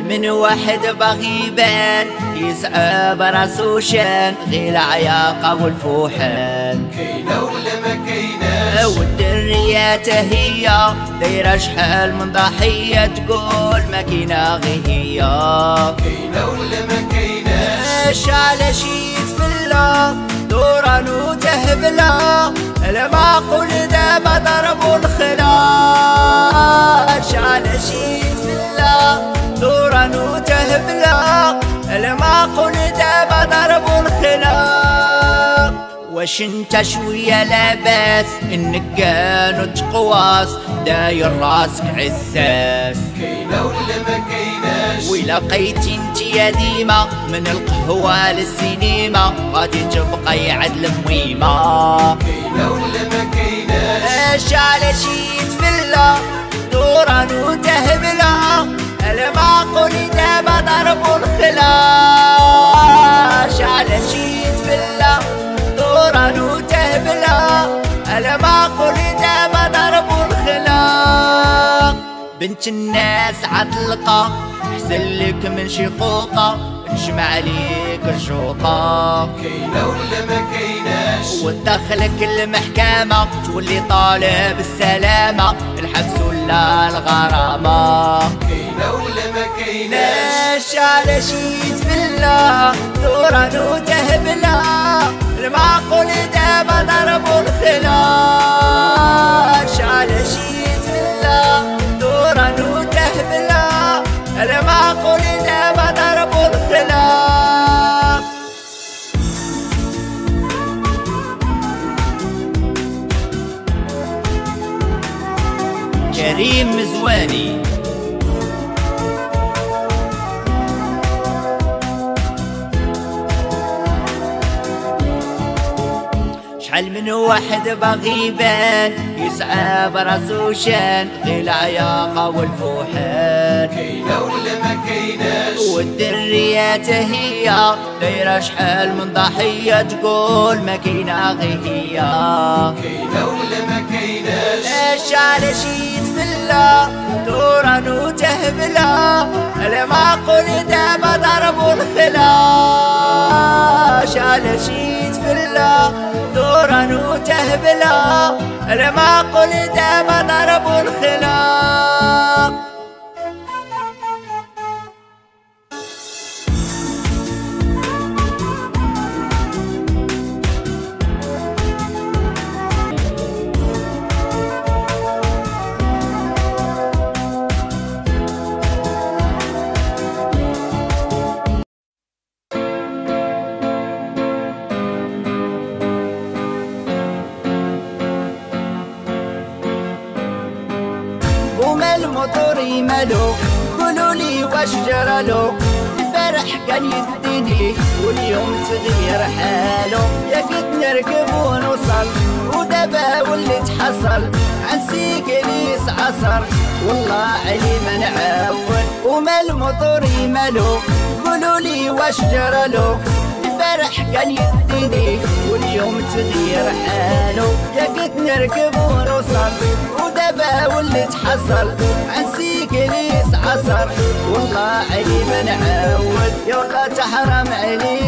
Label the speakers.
Speaker 1: من واحد بغيبان يسعى براسو شان غير العياقة والفوحان.
Speaker 2: كاينة ولا ما كايناش؟
Speaker 1: والدريات هي دايرة شحال من ضحية تقول ما كاينة غير هي.
Speaker 2: كاينة ولا ما كايناش؟
Speaker 1: على شي يتفلى دوران وتهبلا المعقول دابا ضربوا الخلاش. على شي يتفلى دوران وتهبلا المعقول دابا ضربوا الخلاش. واش انت شوية لاباس انك كانوا تقواس داير راسك عساس؟
Speaker 2: كاينة ولا ما كايناش؟
Speaker 1: وإلا لقيتي انت يا ديما من القهوة للسينما غادي تبقى عدل مويمة.
Speaker 2: كاينة ولا ما كايناش؟
Speaker 1: على شي يتفلى دوران وتهبلا المعقول دابا ضربوا الخلاش. على شي يتفلى دوران وتهبلا المعقول دابا ضربوا الخلاش. بنت الناس عطلقة احسن لك من شقوقة نجمع عليك الجوقة.
Speaker 2: كاينة ولا ما كايناش؟
Speaker 1: وتدخلك المحكمة تولي طالب السلامة الحبس ولا الغرامة.
Speaker 2: كاينة ولا ما كايناش؟
Speaker 1: على شي يتفلى دوران وتهبلا المعقول دابا ضربوا الخلاش. على شي يتفلى دوران وتهبلا المعقول دابا ضربوا الخلاش. كريم مزواني. شحال من واحد بغيبان يسعى براسو شان غير العياقة والفوحان.
Speaker 2: كاينة ولا ما كايناش؟
Speaker 1: والدريات هي دايرة شحال من ضحية تقول ما كاينة غير هي.
Speaker 2: كاينة ولا ما كايناش؟
Speaker 1: على شي يتفلى دوران وتهبلا المعقول دابا ضربوا الخلاش. على شي يتفلى دوران وتهبلا المعقول دابا ضربوا الخلاش. الموتور يمالو قولولي واش جرالو؟ البارح كان يديني واليوم تغير حالو. يا كنت نركب ونوصل ودابا وليت حصل عن سيكليس عصر والله علي ما نعاود. وما الموتور يمالو قولولي واش جرالو؟ البارح كان يديني واليوم تغير حالو. يا كنت نركب ونوصل ودابا وليت حصل عن سيكليس عصر والله علي ما نعاود. يا والله تحرم علي